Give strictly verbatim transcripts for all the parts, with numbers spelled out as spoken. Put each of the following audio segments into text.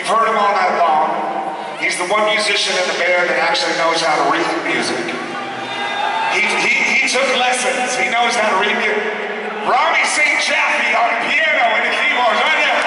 You've heard him all night long. He's the one musician in the band that actually knows how to read music. He, he, he took lessons. He knows how to read it. Ronnie Saint Chaffee on piano and the keyboards right there.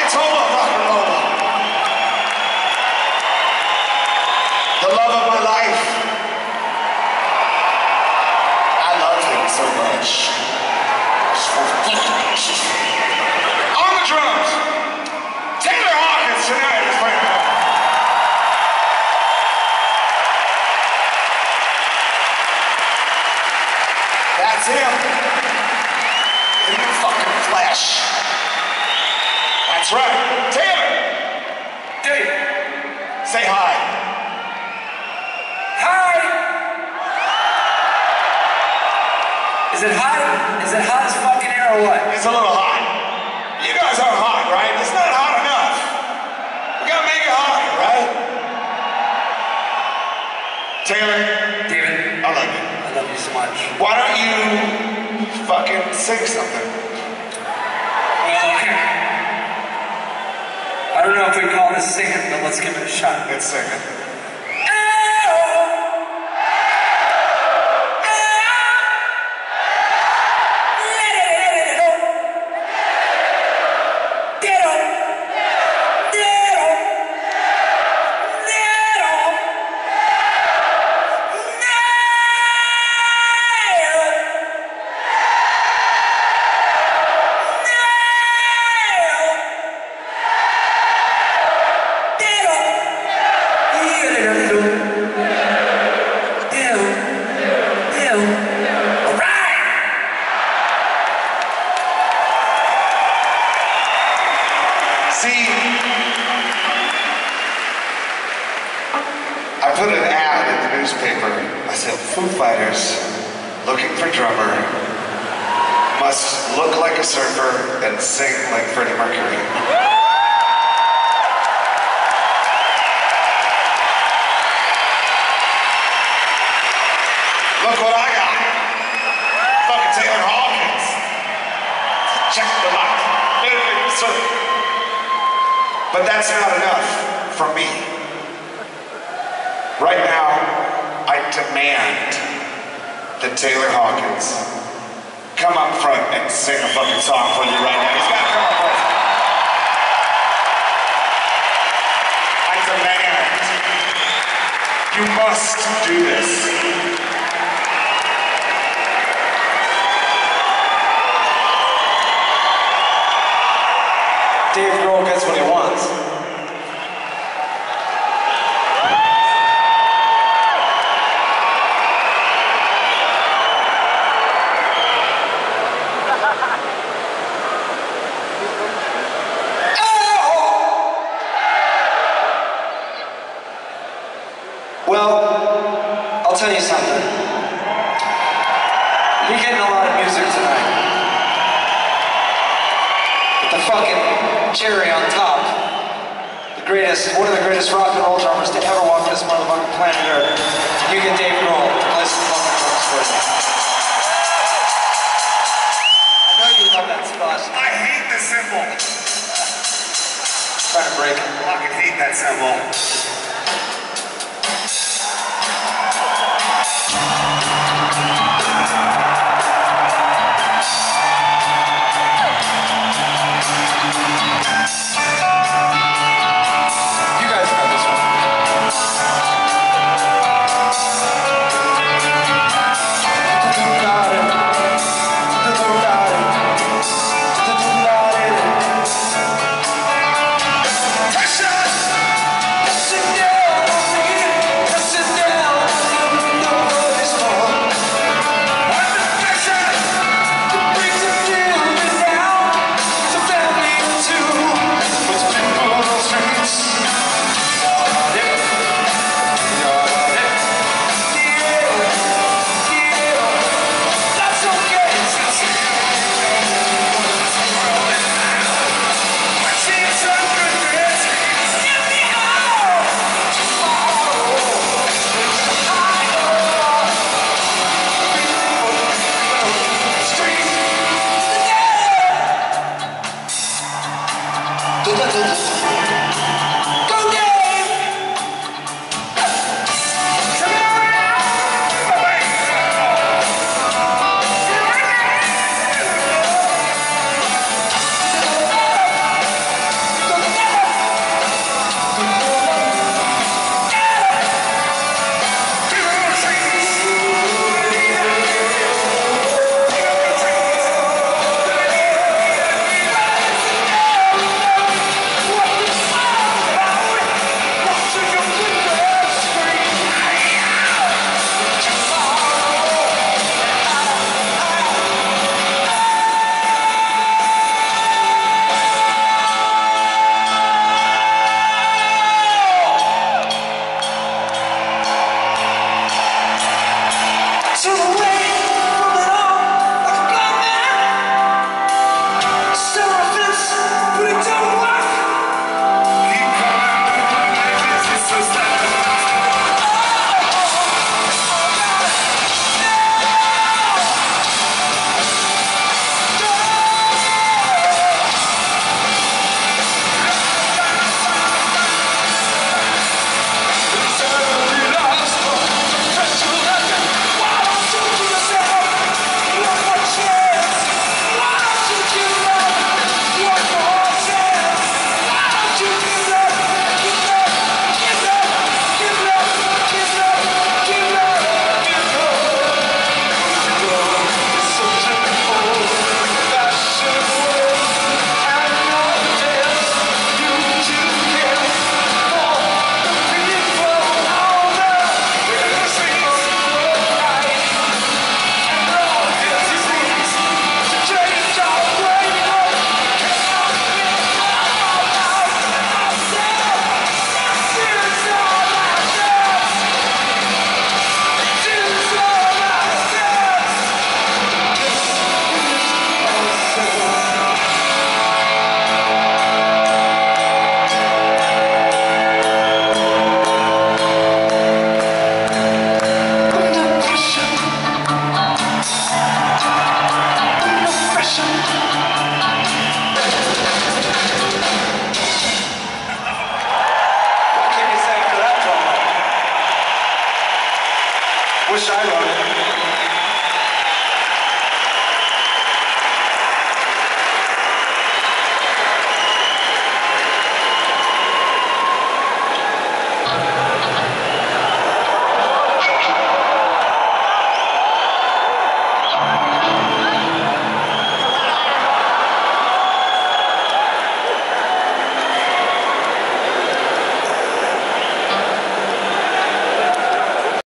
Manitoba rock and roll. The love of my life. I love him so much. On the drums, Taylor Hawkins tonight is playing. That's him. In the fucking flesh. That's right. Taylor. Dave. Say hi. Hi. Is it hot? Is it hot as fucking air or what? It's a little hot. You guys aren't hot, right? It's not hot enough. We gotta make it hotter, right? Taylor. David. I love you. I love you so much. Why don't you fucking sing something? Well, okay. I don't know if we call this singing, but let's give it a shot. Let's sing it. See, I put an ad in the newspaper. I said, Foo Fighters, looking for drummer, must look like a surfer and sing like Freddie Mercury. Look what I got. Fucking Taylor Hawkins. Check the box. Surfer. But that's not enough for me. Right now, I demand that Taylor Hawkins come up front and sing a fucking song for you right now. He's got to come up front. I demand. You must do this. Dave Grohl gets what he wants. Well, I'll tell you something. You're getting a lot of music tonight. But the fucking cherry on top, the greatest, one of the greatest rock and roll drummers to ever walk this motherfucking planet Earth. You get Dave Grohl to play some fucking drums for you. I know you love that spot. I hate the cymbal. Trying to break it. I fucking hate that cymbal. Tout à tout.